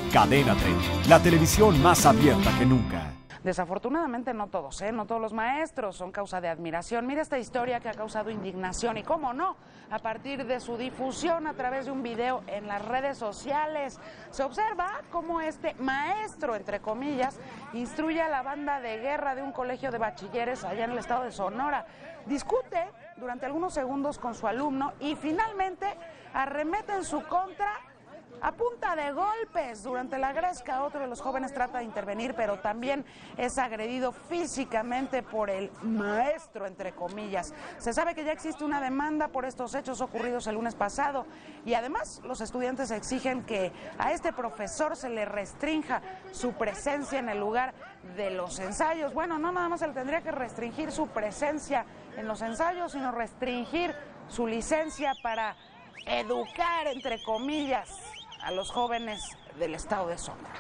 Cadena 30, la televisión más abierta que nunca. Desafortunadamente no todos, no todos los maestros son causa de admiración. Mira esta historia que ha causado indignación y cómo no, a partir de su difusión a través de un video en las redes sociales, se observa cómo este maestro, entre comillas, instruye a la banda de guerra de un colegio de bachilleres allá en el estado de Sonora. Discute durante algunos segundos con su alumno y finalmente arremete en su contra a punta de golpes. Durante la gresca, otro de los jóvenes trata de intervenir, pero también es agredido físicamente por el maestro, entre comillas. Se sabe que ya existe una demanda por estos hechos ocurridos el lunes pasado y además los estudiantes exigen que a este profesor se le restrinja su presencia en el lugar de los ensayos. Bueno, no nada más se le tendría que restringir su presencia en los ensayos, sino restringir su licencia para educar, entre comillas, a los jóvenes del estado de Sonora.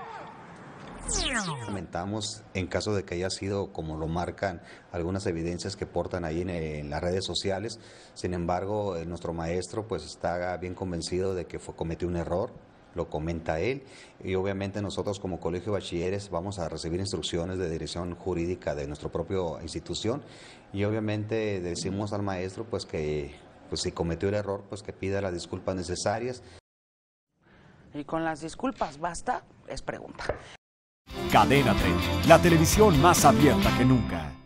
Lamentamos en caso de que haya sido como lo marcan algunas evidencias que portan ahí en las redes sociales. Sin embargo, nuestro maestro pues está bien convencido de que cometió un error, lo comenta él, y obviamente nosotros como Colegio de Bachilleres vamos a recibir instrucciones de dirección jurídica de nuestra propia institución y obviamente decimos al maestro pues que si cometió el error pues que pida las disculpas necesarias. Y con las disculpas basta, es pregunta. Cadena 30, la televisión más abierta que nunca.